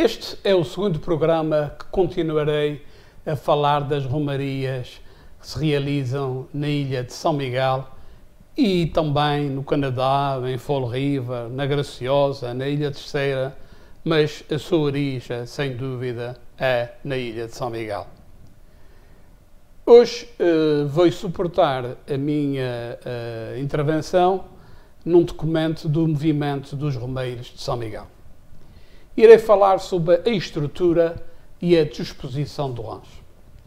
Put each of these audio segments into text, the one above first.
Este é o segundo programa que continuarei a falar das romarias que se realizam na ilha de São Miguel e também no Canadá, em Fall River, na Graciosa, na Ilha Terceira, mas a sua origem, sem dúvida, é na ilha de São Miguel. Hoje vou suportar a minha intervenção num documento do movimento dos Romeiros de São Miguel. Irei falar sobre a estrutura e a disposição do rancho.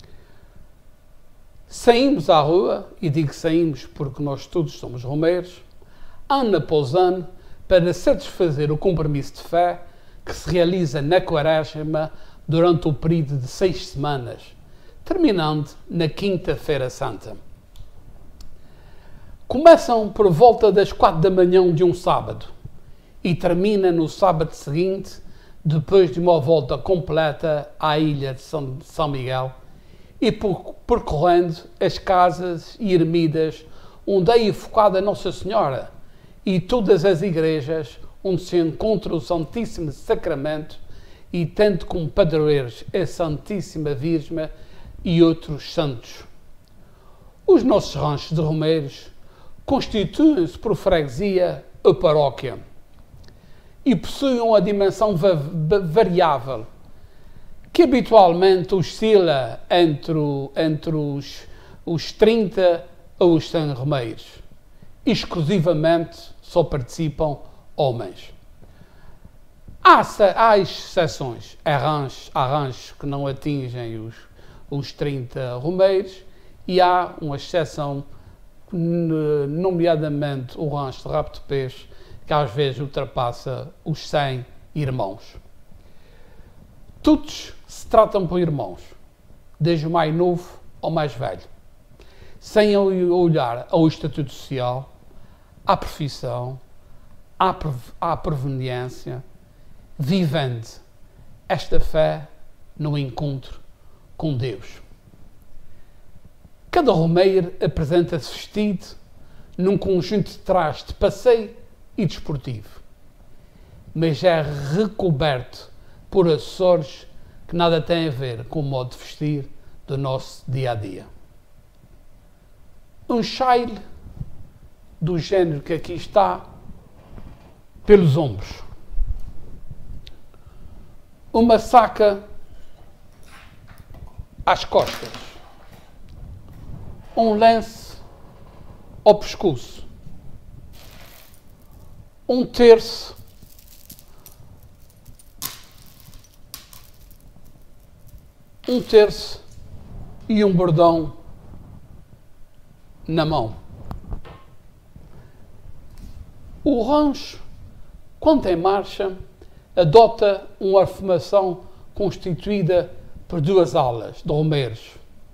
Saímos à rua, e digo saímos porque nós todos somos romeiros, ano após ano, para satisfazer o compromisso de fé que se realiza na Quaresma durante o período de 6 semanas, terminando na Quinta-feira Santa. Começam por volta das 4 da manhã de um sábado e termina no sábado seguinte, depois de uma volta completa à ilha de São Miguel e percorrendo as casas e ermidas onde é evocada Nossa Senhora e todas as igrejas onde se encontra o Santíssimo Sacramento e tendo como padroeiros a Santíssima Virgem e outros santos. Os nossos ranchos de romeiros constituem-se por freguesia ou paróquia e possuem uma dimensão variável, que habitualmente oscila entre os 30 ou os 100 romeiros. Exclusivamente só participam homens. Há exceções. Há ranchos que não atingem os 30 romeiros e há uma exceção, nomeadamente o rancho de Rabo de Peixe, que às vezes ultrapassa os 100 irmãos. Todos se tratam por irmãos, desde o mais novo ao mais velho, sem olhar ao estatuto social, à profissão, à proveniência, vivendo esta fé no encontro com Deus. Cada romeiro apresenta-se vestido num conjunto de trajes de passeio e desportivo, mas é recoberto por acessórios que nada têm a ver com o modo de vestir do nosso dia-a-dia. Um chale do género que aqui está pelos ombros, uma saca às costas, um lenço ao pescoço, um terço e um bordão na mão. O rancho, quando em marcha, adota uma formação constituída por 2 alas de romeiros.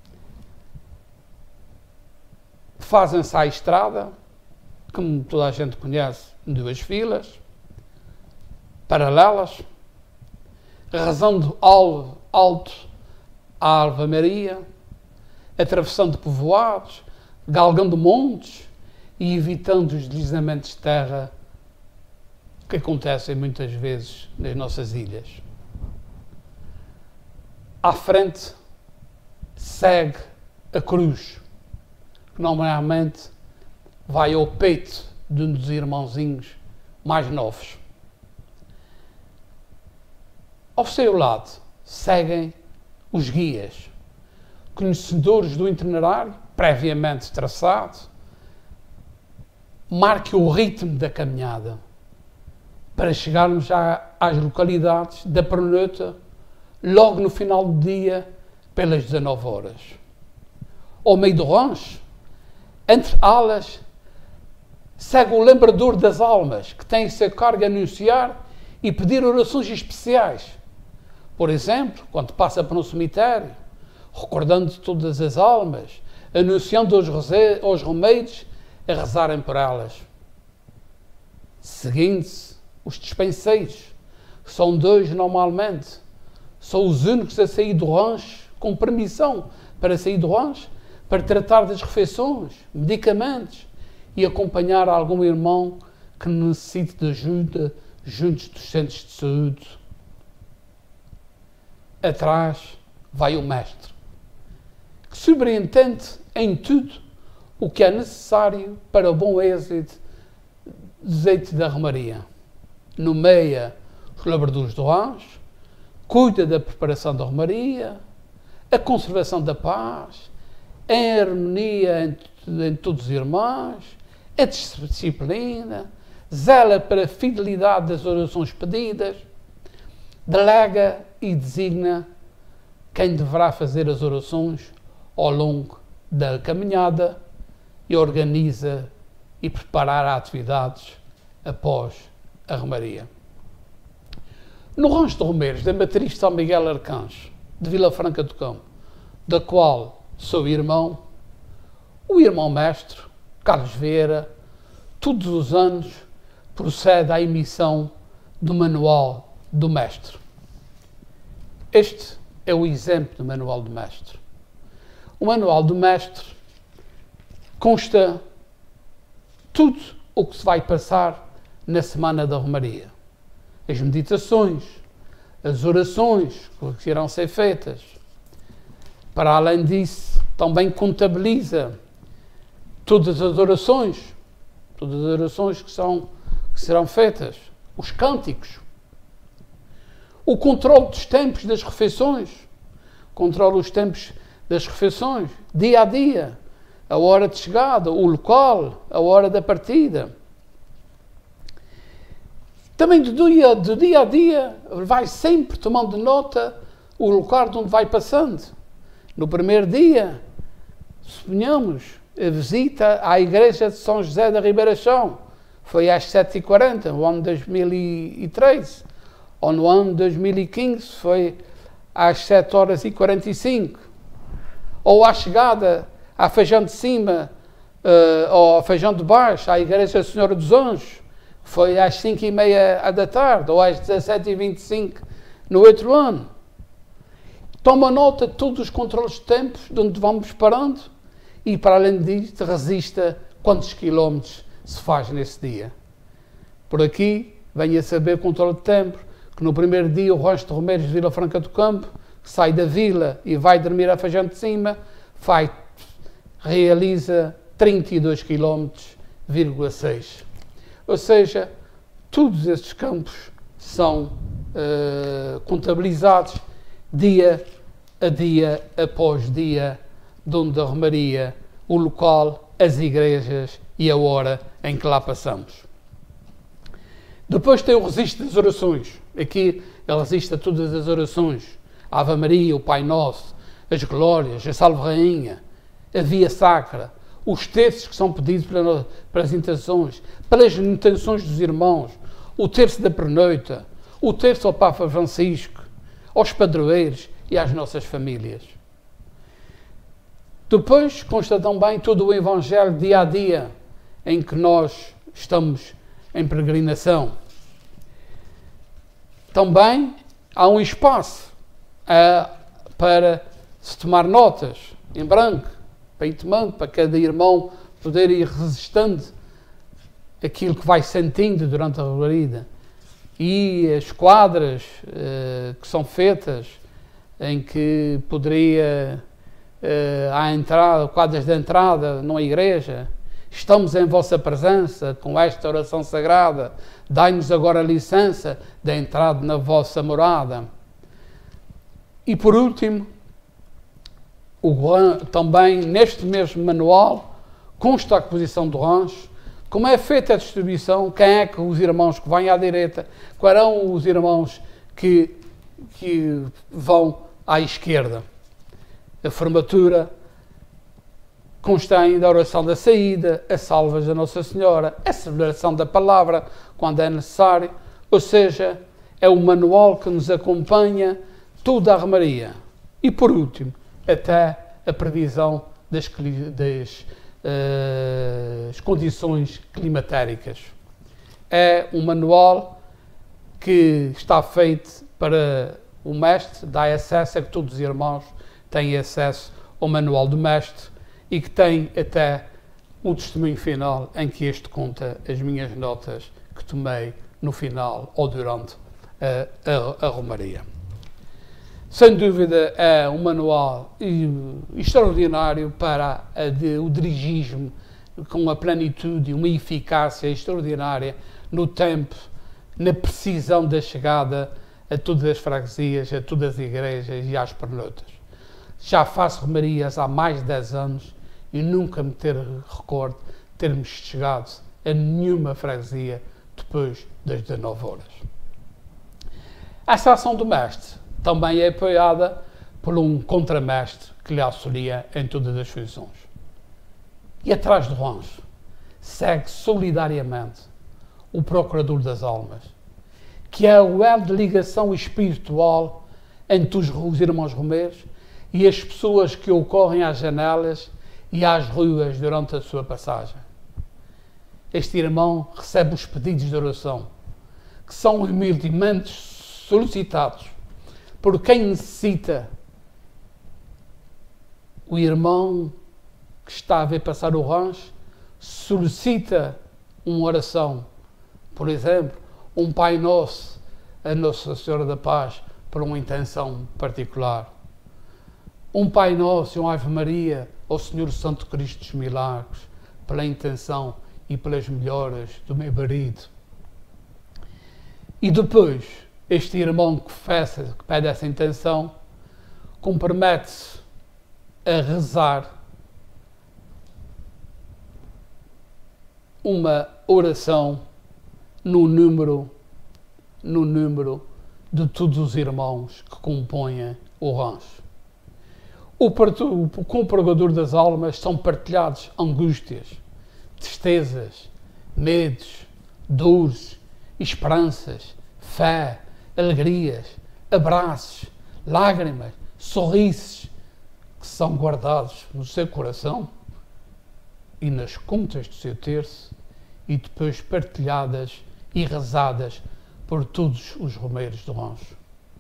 Fazem-se à estrada, como toda a gente conhece, em 2 filas, paralelas, rezando alto a Ave Maria, atravessando povoados, galgando montes e evitando os deslizamentos de terra que acontecem muitas vezes nas nossas ilhas. À frente segue a cruz, que normalmente vai ao peito de um dos irmãozinhos mais novos. Ao seu lado seguem os guias, conhecedores do itinerário previamente traçado, marque o ritmo da caminhada para chegarmos às localidades da pernota logo no final do dia pelas 19 horas. Ao meio do rancho, entre alas, segue o lembrador das almas, que tem seu cargo a anunciar e pedir orações especiais. Por exemplo, quando passa por um cemitério, recordando todas as almas, anunciando aos romeiros a rezarem por elas. Seguindo-se os despenseiros, que são 2 normalmente, são os únicos a sair do rancho, com permissão para sair do rancho, para tratar das refeições, medicamentos e acompanhar algum irmão que necessite de ajuda junto dos centros de saúde. atrás vai o mestre, que sobreentende em tudo o que é necessário para o bom êxito da romaria. Nomeia os labradores do rancho, cuida da preparação da romaria, a conservação da paz, a harmonia entre todos os irmãos, a disciplina, zela para a fidelidade das orações pedidas, delega e designa quem deverá fazer as orações ao longo da caminhada e organiza e preparar atividades após a romaria. No rancho de Romeiros, da matriz de São Miguel Arcanjo, de Vila Franca do Campo, da qual sou irmão, o irmão mestre, Carlos Vieira, todos os anos procede à emissão do Manual do Mestre. Este é o exemplo do Manual do Mestre. O Manual do Mestre consta tudo o que se vai passar na Semana da Romaria. As meditações, as orações que irão ser feitas. Para além disso, também contabiliza todas as orações que serão feitas, os cânticos, o controle dos tempos das refeições, dia a dia, a hora de chegada, o local, a hora da partida. Também do dia a dia, vai sempre tomando nota o local de onde vai passando. No primeiro dia, suponhamos, a visita à igreja de São José da Ribeira Chão foi às 7h40, no ano 2013, ou no ano 2015 foi às 7h45, ou à chegada à Feijão de Cima, ou à Feijão de Baixo, à igreja da Senhora dos Anjos, foi às 5h30 da tarde, ou às 17h25 no outro ano. Toma nota de todos os controles de tempos, de onde vamos parando, e para além disso, resista quantos quilómetros se faz nesse dia. Por aqui, venha saber o controle de tempo, que no primeiro dia o rancho de Romeiros de Vila Franca do Campo, que sai da vila e vai dormir a Feijão de Cima, realiza 32,6 km. Ou seja, todos estes campos são contabilizados dia a dia, após dia, de onde a romaria, o local, as igrejas e a hora em que lá passamos. Depois tem o registro das orações. Aqui ele registra todas as orações. A Ave Maria, o Pai Nosso, as Glórias, a Salve Rainha, a Via Sacra, os terços que são pedidos para as intenções, pelas intenções dos irmãos, o terço da pernoita, o terço ao Papa Francisco, aos padroeiros e às nossas famílias. Depois consta também todo o Evangelho dia a dia em que nós estamos em peregrinação. Também há um espaço para se tomar notas em branco, para ir tomando, para cada irmão poder ir resistendo aquilo que vai sentindo durante a romaria. E as quadras que são feitas, em que poderia à entrada, quadras de entrada numa igreja, estamos em vossa presença com esta oração sagrada, dai-nos agora licença de entrada na vossa morada. E por último, também neste mesmo manual consta a composição do rancho, como é feita a distribuição, quem é que os irmãos que vêm à direita, quais são os irmãos que vão à esquerda. A formatura consta ainda a oração da saída, as salvas da Nossa Senhora, a celebração da palavra, quando é necessário, ou seja, é o manual que nos acompanha toda a romaria. E por último, até a previsão das condições climatéricas. É um manual que está feito para o mestre, dá acesso a que todos os irmãos têm acesso ao manual do mestre e que tem até um testemunho final em que este conta as minhas notas que tomei no final ou durante a romaria. Sem dúvida é um manual extraordinário para o dirigismo, com uma plenitude e uma eficácia extraordinária no tempo, na precisão da chegada a todas as freguesias, a todas as igrejas e às pernotas. Já faço romarias há mais de 10 anos e nunca me recordo termos chegado a nenhuma freguesia depois das 19 horas. Esta ação do mestre também é apoiada por um contramestre que lhe auxilia em todas as funções. E atrás do rancho segue solidariamente o Procurador das Almas, que é o elo de ligação espiritual entre os irmãos romeiros e as pessoas que ocorrem às janelas e às ruas durante a sua passagem. Este irmão recebe os pedidos de oração, que são humildemente solicitados por quem necessita. O irmão que está a ver passar o rancho solicita uma oração. Por exemplo, um Pai Nosso, a Nossa Senhora da Paz, por uma intenção particular. Um Pai Nosso e uma Ave Maria ao Senhor Santo Cristo dos Milagres, pela intenção e pelas melhoras do meu marido. E depois, este irmão que pede essa intenção, compromete-se a rezar uma oração no número de todos os irmãos que compõem o rancho. Com o Procurador das Almas são partilhados angústias, tristezas, medos, dores, esperanças, fé, alegrias, abraços, lágrimas, sorrisos, que são guardados no seu coração e nas contas do seu terço e depois partilhadas e rezadas por todos os romeiros do rancho.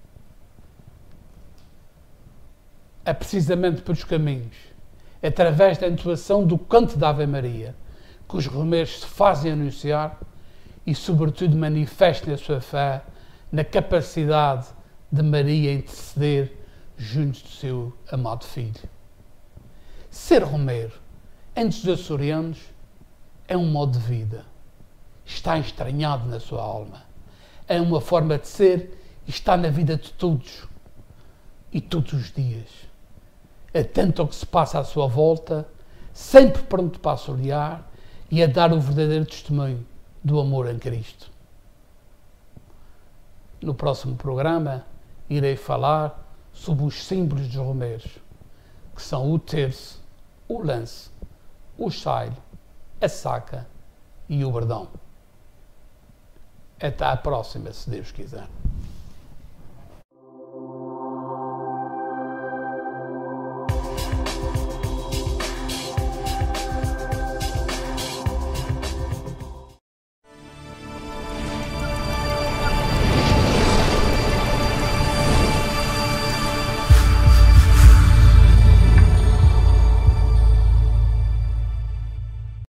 É precisamente pelos caminhos, através da entoação do canto da Ave Maria, que os romeiros se fazem anunciar e, sobretudo, manifestem a sua fé na capacidade de Maria interceder junto do seu amado Filho. Ser romeiro, entre os açorianos, é um modo de vida. Está estranhado na sua alma. É uma forma de ser e está na vida de todos e todos os dias. Atento ao que se passa à sua volta, sempre pronto para auxiliar e a dar o verdadeiro testemunho do amor em Cristo. No próximo programa, irei falar sobre os símbolos dos romeiros, que são o terço, o lance, o saio, a saca e o bordão. Até à próxima, se Deus quiser.